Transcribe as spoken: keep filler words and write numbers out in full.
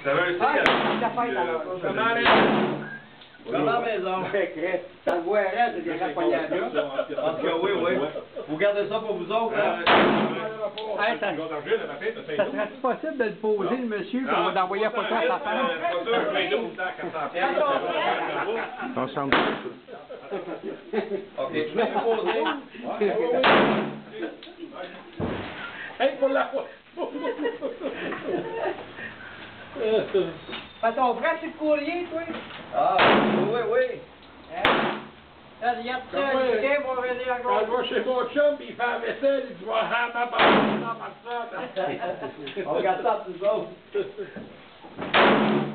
T'avais un Ah, cycle c'est à- la fête, alors. euh, Comment euh, Comment la maison? Ça le voit raide, c'est bien poigné à gars. En tout cas, oui, oui. Vous gardez ça pour vous autres, hein? Hey, ça, ça serait possible de le poser, le monsieur, puis on va envoyer la photo à sa femme? Ensemble. OK, je vais vous poser. Hey, pour la fois! Fait ton frère, c'est le courrier, toi? Ah, oui, oui. Là, regarde ça, Ouais. le chien va venir à Quand je gauche. vais chez mon chum, il fait la vaisselle, il dit, va à ma part, dans ma salle. On regarde ça, tous autres.